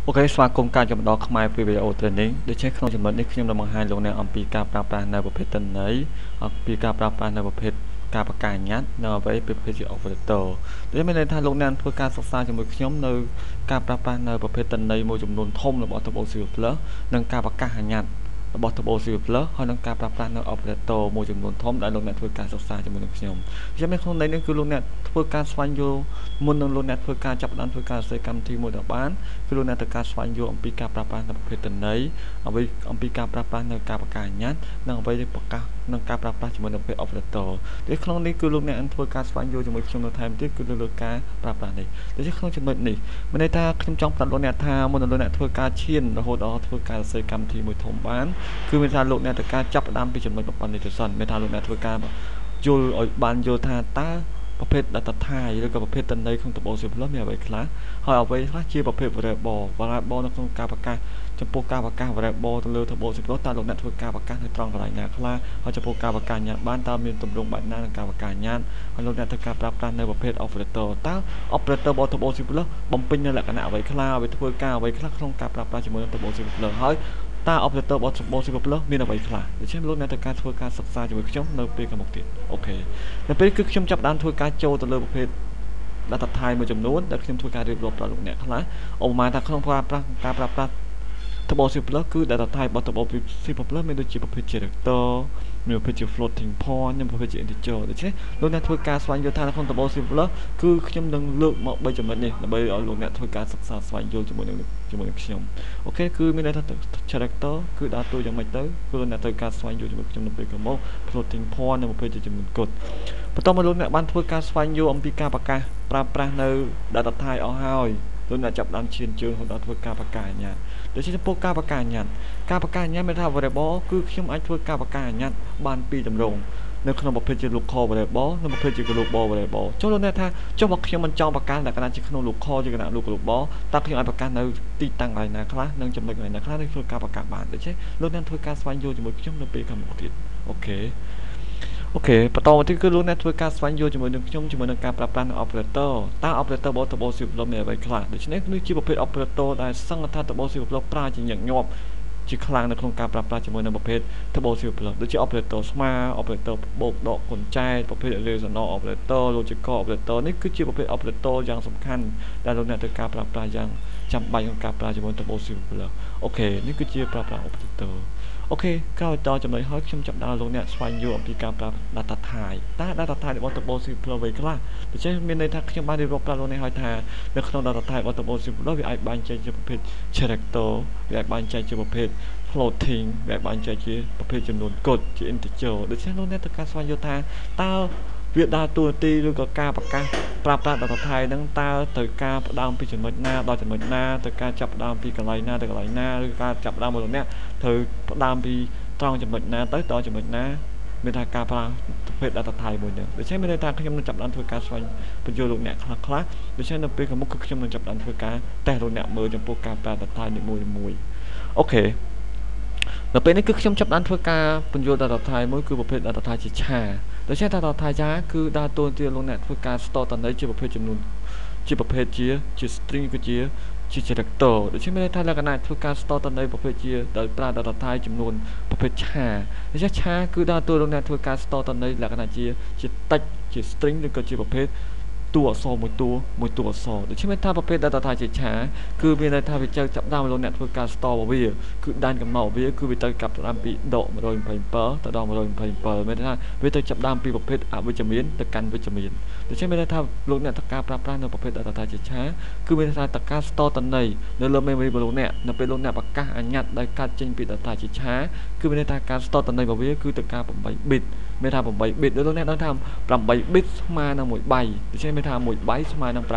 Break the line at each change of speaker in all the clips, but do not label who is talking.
អូខេស្វាគមន៍ការចំដកខ្មែរពីវីដេអូ training ដូច្នេះក្នុងចំណុចនេះខ្ញុំនឹងបង្ហាញលោកអ្នកអំពីការប្រើប្រាស់នៅប្រភេទទិន្នន័យអំពីការប្រើប្រាស់នៅប្រភេទការបង្កាញ្ញត្តិនៅអ្វីពីប្រភេទជា operator ដូចមានន័យថាលោកអ្នកធ្វើការសិក្សាជាមួយខ្ញុំនៅការប្រើប្រាស់នៅប្រភេទទិន្នន័យមួយចំនួនធំរបស់ Double C++ និងការបង្កាញ្ញត្តិរបស់ Double C++ ហើយនឹងការប្រើប្រាស់នៅ operator មួយចំនួនធំដែលលោកអ្នកធ្វើការសិក្សាជាមួយនឹងខ្ញុំអញ្ចឹងក្នុងន័យនេះគឺលោកអ្នកធ្វើការស្វែងយល់មុននឹងលោកអ្នកធ្វើការចាប់ផ្ដើមធ្វើការសរសេរកម្មវិធីមួយដល់បានគឺលោកអ្នកត្រូវការស្វែងយល់អំពីការប្រើប្រាស់នៅប្រភេទទិន្នន័យអំពីការប្រើប្រាស់នៅការបង្កាញ្ញត្តិនិងអ្វីដែលប្រកាសនឹងការប្រើប្រាស់ជាមួយនឹងប្រភេទ operator ដូចក្នុងនេះគឺលោកអ្នកធ្វើការស្វែងយល់ជាមួយខ្ញុំនៅថែមទៀតគឺលើការប្រើប្រាស់នេះដូច្នេះក្នុងចំណុចនេះមានន័យថាខ្ញុំចង់ប្រាប់លោកអ្នកថាមុននឹងលោកអ្នកធ្វើការឈានរហូតដល់ធ្វើការសរសេរកម្មវិធីមួយធំបានគឺមានថាលោកអ្នកត្រូវការចាប់ផ្ដើមពីចំណុចប៉ុណ្ណេះទៅសិនមានថាលោកអ្នកធ្វើការយល់ឲ្យបានយល់ថាតើប្រភេទ data type ឬក៏ប្រភេទទិន្នន័យក្នុង Double C+ មានអ្វីខ្លះហើយអ្វីខ្លះជាប្រភេទ variable នៅក្នុងការប្រកាសចំពោះការប្រកាស variable ទៅលើ Double C+ តើលោកអ្នកធ្វើការប្រកាសនៅត្រង់កន្លែងណាខ្លះហើយចំពោះការប្រកាសញ្ញត្តិបានតើមានទម្រង់បែបណាក្នុងការប្រកាសញ្ញត្តិហើយលោកអ្នកធ្វើការប្រើប្រាស់នៅប្រភេទ operator តើ operator របស់ Double C+ បំពេញនៅលក្ខណៈអ្វីខ្លះឲ្យធ្វើការអ្វីខ្លះក្នុងការប្រើប្រាស់ជាមួយនឹង Double C+ ហើយតើ operator របស់ Double C+ មានអ្វីខ្លះដូច្នេះលោកអ្នកត្រូវការធ្វើការសិក្សាជាមួយខ្ញុំនៅពេលខាងមុខទៀតអូខេនៅពេលគឺខ្ញុំចាប់ផ្ដើមធ្វើការចូលទៅលើប្រភេទ data type មួយចំនួនដែលខ្ញុំធ្វើការរៀបរាប់ដល់លោកអ្នកខ្លះឧបមាថាក្នុងការប្រើប្រាស់ Double C+ គឺ data type របស់ Double C+ មានដូចជាប្រភេទ character មានប្រភេទជា floating point និងប្រភេទជា integer ដូច្នេះលោកអ្នកធ្វើការស្វែងយល់ថាក្នុង Double C+ គឺខ្ញុំនឹងលើកមក3ចំណុចនេះដើម្បីឲ្យលោកអ្នកធ្វើការសិក្សាស្វែងយល់ជាមួយនឹងខ្ញុំអូខេគឺមានន័យថា character គឺដើរតួយ៉ាងម៉េចទៅគឺលោកអ្នកត្រូវការស្វែងយល់ជាមួយខ្ញុំនៅពេលខាងមុខ floating point និងប្រភេទជាចំនួនគត់បន្ទាប់មកលោកអ្នកបានធ្វើការស្វែងយល់អំពីការប្រកាសប្រើប្រាស់នៅ data type អស់ហើយលោកអ្នកចាប់ផ្ដើមឈានជើងដល់ធ្វើការបង្កាញ្ញត្តិដូច្នេះចំពោះការបង្កាញ្ញត្តិមានថា variable គឺខ្ញុំអាចធ្វើការបង្កាញ្ញត្តិបានពីរទម្រង់នៅក្នុងប្រភេទជា local variable និងប្រភេទជា global variable ចុះលោកអ្នកថាចុះបើខ្ញុំមិនចង់បង្កាលលក្ខណៈជាក្នុង local ជាលក្ខណៈ global តើខ្ញុំអាចបង្កាសនៅទីតាំងកន្លែងណាខ្លះនិងចំណុចកន្លែងណាខ្លះដែលធ្វើការបង្កាសបានដូច្នេះលោកអ្នកធ្វើការស្វែងយល់ជាមួយខ្ញុំនៅពេលខាងមុខទៀតអូខេបន្តមកទៀតគឺលោកអ្នកធ្វើការស្វែងយល់ជាមួយនឹងខ្ញុំជាមួយនឹងការប្រើប្រាស់នៅ operator តើ operator របស់ Double C+ មានអ្វីខ្លះដូច្នេះនេះជាប្រភេទ operator ដែលសង្កត់ថា Double C+ ប្រើជាញឹកញាប់ជាខ្លាំងនៅក្នុងការប្រើប្រាស់ជាមួយនឹងប្រភេទ Double C+ ដូចជា operator ស្មើ operator បូកដកគុណចែកប្រភេទ relational operator logical operator នេះគឺជាប្រភេទ operator យ៉ាងសំខាន់ដែលលោកអ្នកត្រូវការប្រើប្រាស់យ៉ាងចាំបាច់ក្នុងការប្រើជាមួយ Double C+. អូខេនេះគឺជាប្រើប្រាស់ operatorអូខេក្រោយតចំណុចហើយខ្ញុំចាប់ដល់លោកអ្នកស្វែងយល់អំពីការប្រើ data type តើ data type របស់ Double C+ អ្វីខ្លះដូច្នេះមានន័យថាខ្ញុំបានរៀបរាប់ប្រាប់លោកអ្នកហើយថានៅក្នុង data type របស់ Double C+ វាអាចបែងចែកជាប្រភេទ character វាអាចបែងចែកជាប្រភេទ floating វាអាចបែងចែកជាប្រភេទចំនួនគត់ជា integer ដូច្នេះលោកអ្នកត្រូវការស្វែងយល់ថាតើវាដើរតួនាទីឬក៏ការប្រកាសប្រើប្រាស់ data type ហ្នឹងតើត្រូវការផ្ដើមពីចំណុចណាដល់ចំណុចណាត្រូវការចាប់ផ្ដើមពីកន្លែងណាទៅកន្លែងណាឬការចាប់ផ្ដើមរបស់លោកអ្នកត្រូវផ្ដើមពីត្រង់ចំណុចណាទៅដល់ចំណុចណាមានថាការប្រើប្រភេទ data type មួយហ្នឹងដូច្នេះមានន័យថាខ្ញុំនឹងចាប់ផ្ដើមធ្វើការស្វែងបញ្យល់លោកអ្នកខ្លះដូច្នេះនៅពេលខាងមុខគឺខ្ញុំនឹងចាប់ផ្ដើមធ្វើការតេស្តលោកអ្នកមើលចំពោះការប្រើ data type នីមួយអូខេនៅពេលនេះគឺខ្ញុំចាប់ផ្ដើមធ្វើការបញ្យល់ data type មួយគឺប្រភេទ data type ជាឆាដូច្នេះ data type ចាគឺដើរតួនាទីលោកអ្នកធ្វើការ store តន័យជាប្រភេទចំនួនជាប្រភេទជា string គឺជា character ដូច្នេះមានន័យថាលក្ខណៈធ្វើការ store តន័យប្រភេទជាដោយប្រើ data type ចំនួនប្រភេទឆាដូច្នេះឆាគឺដើរតួលោកអ្នកធ្វើការ store តន័យលក្ខណៈជា text ជា string ឬក៏ជាប្រភេទតួអក្សរមួយតួអក្សរដូច្នេះមានថាប្រភេទ data type ជាឆាគឺមានន័យថាវាចាប់ផ្ដើមលោកអ្នកធ្វើការ store របស់វាគឺដែនកំណត់របស់វាគឺវាទៅចាប់ផ្ដើមពីដក127ទៅដល់127មានន័យថាវាទៅចាប់ផ្ដើមពីប្រភេទអវិជ្ជមានទៅកាន់វិជ្ជមានដូច្នេះមានន័យថាលោកអ្នកត្រូវការប្រើប្រាស់នៅប្រភេទ data type ជាឆាគឺមានន័យថាត្រូវការ store តន័យនៅលើ memory របស់លោកអ្នកនៅពេលលោកអ្នកប្រកាសអញ្ញត្តិដែលកាត់ចេញពី data ជាឆាគឺមានន័យថាការ store តន័យរបស់វាគឺទៅការ8 bit មានថា8 bit ដូចលោកអ្នកដឹងថា8 bit ស្មើនឹង1បាយដូច្នេះមានថា1បាយស្មើនឹង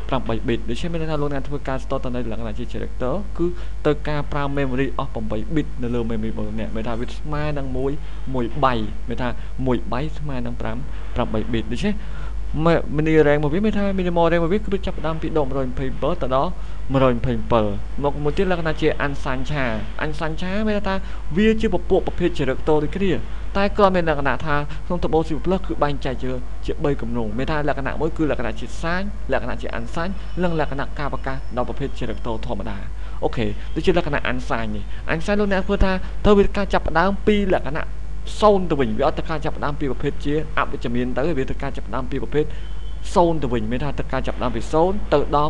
8 bit ដូច្នេះមានន័យថាលោកអ្នកធ្វើការ store តន័យលក្ខណៈជា character គឺទៅការប្រើ memory អស់8 bit នៅលើ memory របស់លោកអ្នកមានថាវាស្មើនឹង1បាយមានថា1បាយស្មើនឹង8 bit ដូច្នេះmini RAM របស់វាមានថា minimal RAM របស់វាគឺចាប់ផ្ដើមពីដក127ទៅដល់127មកមួយទៀតលក្ខណៈជា unsigned មានថាវាជាពពួកប្រភេទ character ដូចគ្នាតែក៏មានលក្ខណៈថាក្នុង Double C+ គឺបែងចែកជា3គំនងមានថាលក្ខណៈមួយគឺលក្ខណៈជា sign លក្ខណៈជា unsigned និងលក្ខណៈការប្រកាសដល់ប្រភេទ character ធម្មតាអូខេដូចជាលក្ខណៈអានសាញនេះអានសាញលោកអ្នកធ្វើថាទៅវាការចាប់ផ្ដើមពីលក្ខណៈ0ទៅវិញវាអត់ទៅការចាប់ផ្ដើមពីប្រភេទជាអវិជ្ជមានទៅវាទៅការចាប់ផ្ដើមពីប្រភេទ0ទៅវិញមានថាទៅការចាប់ផ្ដើមពី0ទៅដល់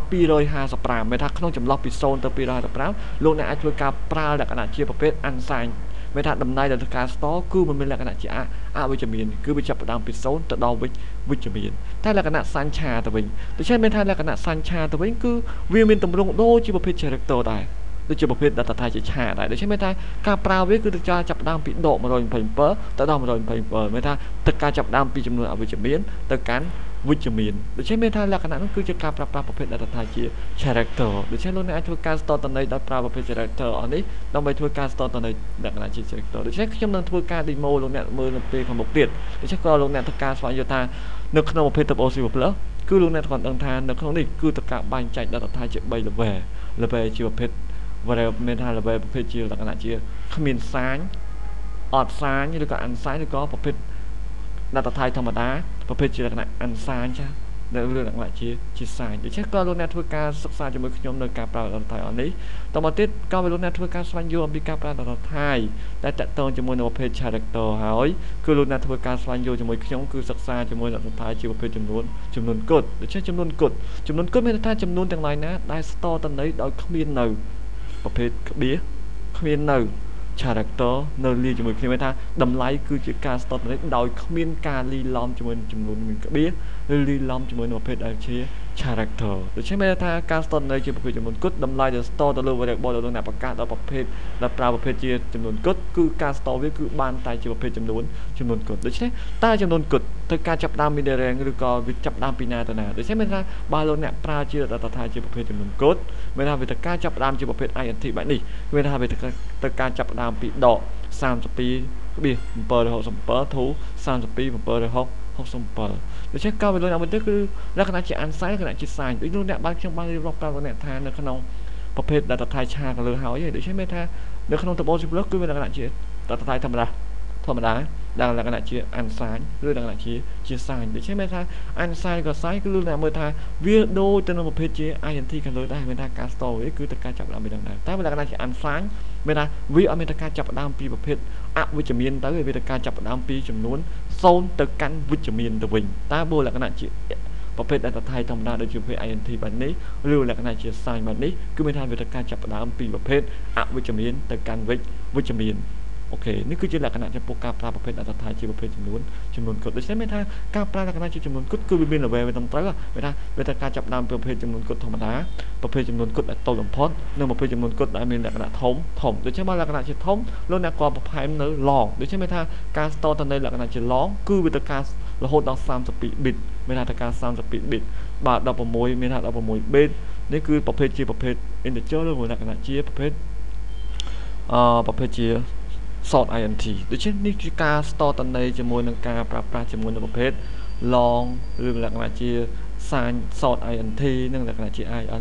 255មានថាក្នុងចន្លោះពី0ទៅ255លោកអ្នកអាចធ្វើការប្រើលក្ខណៈជាប្រភេទអានសាញមានថាដំណើរដល់ការ store គឺមិនមានលក្ខណៈជាអវិជ្ជមានគឺវាចាប់ផ្ដើមពី0ទៅដល់វិជ្ជមានតែលក្ខណៈសាញ់ឆាទៅវិញដូច្នេះមានថាលក្ខណៈសាញ់ឆាទៅវិញគឺវាមានទម្រង់ដូចជាប្រភេទ character ដែរដូចជាប្រភេទ data type ជាឆាដែរដូច្នេះមានថាការប្រើវាគឺទៅចាប់ផ្ដើមពីដក127ទៅដល់127មានថាទឹកការចាប់ផ្ដើមពីចំនួនអវិជ្ជមានទៅកាន់វិជ្ជមានដូច្នេះមានថាលក្ខណៈនោះគឺជាការប្រើប្រាស់ប្រភេទ data type ជា character ដូច្នេះលោកអ្នកអាចធ្វើការ store តន័យដោយប្រើប្រភេទ character អស់នេះដើម្បីធ្វើការ store តន័យលក្ខណៈជា character ដូច្នេះខ្ញុំនឹងធ្វើការ demo លោកអ្នកមើលនៅពេលខាងមុខទៀតដូច្នេះក៏លោកអ្នកធ្វើការស្វែងយល់ថានៅក្នុងប្រភេទ Turbo C++ គឺលោកអ្នកគាត់ដឹងថានៅក្នុងនេះគឺទៅការបែងចែក data type ជា3 level ជាប្រភេទមានថា level ប្រភេទជាលក្ខណៈជាគ្មានសាញអត់សាញឬក៏អានសាញឬក៏ប្រភេទ data type ធម្មតាប្រភេទជាលក្ខណៈអានសាញចានៅរឿងលក្ខណៈជាសាញដូច្នេះក៏លោកអ្នកធ្វើការសិក្សាជាមួយខ្ញុំនៅការប្រើ data type អស់នេះតមកទៀតក៏លោកអ្នកធ្វើការស្វែងយល់អំពីការប្រើ data type ដែលតាក់ទងជាមួយនឹងប្រភេទ character ហើយគឺលោកអ្នកធ្វើការស្វែងយល់ជាមួយខ្ញុំគឺសិក្សាជាមួយ data type ជាប្រភេទចំនួនគត់ដូច្នេះចំនួនគត់មានន័យថាចំនួនទាំងឡាយណាដែល store តន័យដោយគ្មាននៅប្រភេទក្បៀសគ្មាននៅ character នៅលាយជាមួយគ្នាមានថាតម្លៃគឺជាការ store តន័យដោយគ្មានការលីឡំជាមួយចំនួនមានក្បៀសឬលីឡំជាមួយនឹងប្រភេទដែលជា character ដូច្នេះមានថាការ store តន័យជាប្រភេទចំនួនគត់តម្លៃដែល store ទៅលើ variable ដែលលោកអ្នកបង្កើតដល់ប្រភេទដែលប្រើប្រភេទជាចំនួនគត់គឺការ store វាគឺបានតែជាប្រភេទចំនួនគត់ដូច្នេះតើចំនួនគត់ត្រូវការចាប់ផ្ដើមមាន rank ឬក៏វាចាប់ផ្ដើមពីណាទៅណាដូច្នេះមានថាបើលោកអ្នកប្រើជា data type ជាប្រភេទចំនួនគត់មានថាវាត្រូវការចាប់ផ្ដើមជាប្រភេទ int បែបនេះមានថាវាត្រូវការចាប់ផ្ដើមពីដក32.767 to 32.767ដូច្នេះក៏វាលោកអ្នកមើលទៅគឺលក្ខណៈជា answer លក្ខណៈជា sign ដូចលោកអ្នកខ្ញុំបានរៀបរាប់ប្រាប់លោកអ្នកថានៅក្នុងប្រភេទ data type ឆាខាងលើហើយដូច្នេះមានថានៅក្នុង Turbo C++ គឺមានលក្ខណៈជា data type ធម្មតាដែលលក្ខណៈជា unsigned ឬលក្ខណៈជា sign ដូច្នេះមានថា unsigned ក៏ sign គឺលោកអ្នកមើលថាវាដូចទៅនឹងប្រភេទជា int ខាងលើដែរមានថាការ store វាគឺត្រូវការចាប់ផ្ដើមពីនឹងដែរតែលក្ខណៈជា unsigned មានថាវាអត់មានការចាប់ផ្ដើមពីប្រភេទអវិជ្ជមានទៅវាត្រូវការចាប់ផ្ដើមពីចំនួន0ទៅកាន់វិជ្ជមានទៅវិញតើបើលក្ខណៈជាប្រភេទ data type ធម្មតាដូចជាប្រភេទ int បែបនេះឬលក្ខណៈជា sign បែបនេះគឺមានថាវាត្រូវការចាប់ផ្ដើមពីប្រភេទអវិជ្ជមានទៅកាន់វិជ្ជមានអូខេនេះគឺជាលក្ខណៈចំពោះការប្រើប្រភេទ data type ជាប្រភេទចំនួនគត់ដូច្នេះមានថាការប្រើលក្ខណៈជាចំនួនគត់គឺវាមាន level វាត្រឹមត្រូវមានថាវាត្រូវការចាប់ផ្ដើមពីប្រភេទចំនួនគត់ធម្មតាប្រភេទចំនួនគត់ដែលតូចបំផុតនិងប្រភេទចំនួនគត់ដែលមានលក្ខណៈធំដូច្នេះមកលក្ខណៈជាធំលោកអ្នកក៏បន្ថែមនៅ long ដូច្នេះមានថាការ store ទៅនៅលក្ខណៈជា long គឺវាត្រូវការរហូតដល់32 bit មានថាត្រូវការ32 bit បាទ16មានថា16 bit នេះគឺប្រភេទជាប្រភេទ integer ឬលក្ខណៈជាប្រភេទជា short int ដូច្នេះនេះគឺការ store តន័យជាមួយនឹងការប្រើប្រាស់ជាមួយនឹងប្រភេទ long ឬលក្ខណៈជា sign short int និងលក្ខណៈជា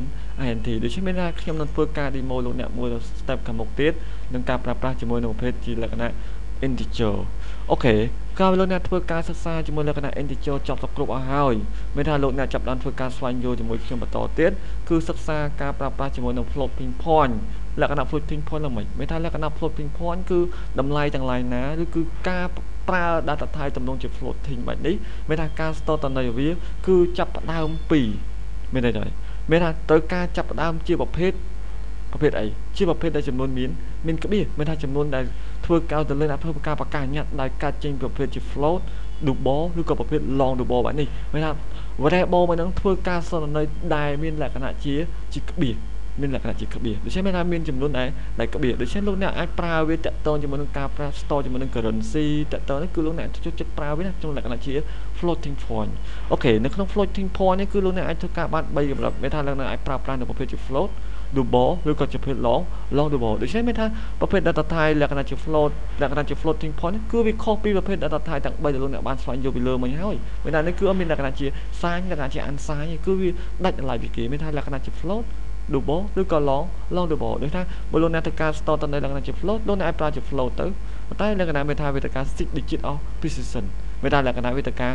int ដូច្នេះមានថាខ្ញុំនឹងធ្វើការ demo លោកអ្នកមួយ step ខាងមុខទៀតនឹងការប្រើប្រាស់ជាមួយនឹងប្រភេទជាលក្ខណៈ integer អូខេក៏លោកអ្នកធ្វើការសិក្សាជាមួយលក្ខណៈ integer ចប់សគ្រប់អស់ហើយមានថាលោកអ្នកចាប់ផ្ដើមធ្វើការស្វែងយល់ជាមួយខ្ញុំបន្តទៀតគឺសិក្សាការប្រើប្រាស់ជាមួយនឹង floating point លក្ខណៈ floating point ឡើងមិនមានថាលក្ខណៈ floating point គឺតម្លៃទាំងឡាយណាឬគឺការប្រើ data type ទំនងជា floating បែបនេះមានថាការ store តន័យវាគឺចាប់ផ្ដើមពីមានន័យថាមានថាត្រូវការចាប់ផ្ដើមជាប្រភេទអីជាប្រភេទដែលចំនួនមានក្បៀសមានថាចំនួនដែលធ្វើកៅទៅលើធ្វើការប្រកាសញ្ញត្តិដែលកាត់ចេញប្រភេទជា float double ឬក៏ប្រភេទ long double បែបនេះមានថា variable មួយនឹងធ្វើការសន្និដ្ឋានដែលមានលក្ខណៈជាក្បៀសមានលក្ខណៈជាក្បៀសដូច្នេះមានថាមានចំនួនដែលក្បៀសដូច្នេះលោកអ្នកអាចប្រើវាតាក់ទងជាមួយនឹងការប្រើ store ជាមួយនឹង currency តាក់ទងនេះគឺលោកអ្នកចូលចិត្តប្រើវាណាក្នុងលក្ខណៈជា floating point អូខេនៅក្នុង floating point នេះគឺលោកអ្នកអាចធ្វើការបាន3កម្រិតមានថាលោកអ្នកអាចប្រើប្រាស់នៅប្រភេទជា float double ឬក៏ជាប្រភេទ long double ដូច្នេះមានថាប្រភេទ data type លក្ខណៈជា float លក្ខណៈជា floating point គឺវាខុសពីប្រភេទ data type ទាំង3ដែលលោកអ្នកបានស្វែងយល់ពីលើមិញហើយមានថានេះគឺអត់មានលក្ខណៈជា sign លក្ខណៈជា unsigned គឺវាដាច់តម្លៃពីគេមានថាលក្ខណៈជា float double ឬក៏ long double ដូចថាបើលោកអ្នកត្រូវការ store តន័យលក្ខណៈជា float លោកអ្នកអាចប្រើជា float ទៅប៉ុន្តែលក្ខណៈមានថាវាត្រូវការ 6 digit of precision មានថាលក្ខណៈវាត្រូវការ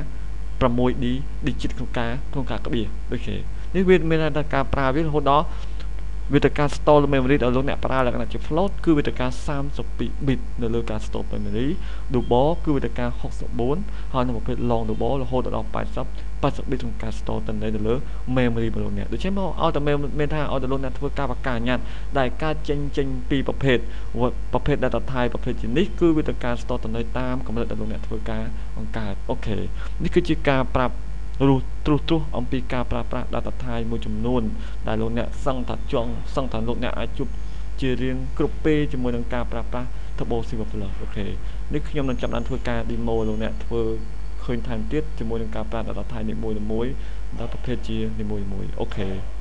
6D digit ក្នុងការក្បៀសដូចគេនេះវាមានថាការប្រើវារហូតដល់វាទៅការ store memory ដល់លោកអ្នកប្រើលក្ខណៈជា float គឺវាទៅការ32 bit នៅលើការ store memory double គឺវាទៅការ64ហើយនៅប្រភេទ long double រហូតដល់80 bit ក្នុងការ store ទៅនៅលើ memory របស់លោកអ្នកដូច្នេះមកឲ្យតែមានថាឲ្យតែលោកអ្នកធ្វើការបកកាញ្ញាតដែលការចេញពីប្រភេទ data type ប្រភេទជានេះគឺវាទៅការ store ទៅនៅតាមកម្រិតដែលលោកអ្នកធ្វើការបង្កើតអូខេនេះគឺជាការប្រាប់ទ្រុសអំពីការប្រើប្រាស់ data type មួយចំនួនដែលលោកអ្នកសឹងថាលោកអ្នកអាចជួបជារៀងគ្រប់ពេលជាមួយនឹងការប្រើប្រាស់ Turbo Silver Plus អូខេនេះខ្ញុំនឹងចាប់បានធ្វើការ demo លោកអ្នកធ្វើឃើញថែមទៀតជាមួយនឹងការប្រើ data type នីមួយៗដល់ប្រភេទជានីមួយៗអូខេ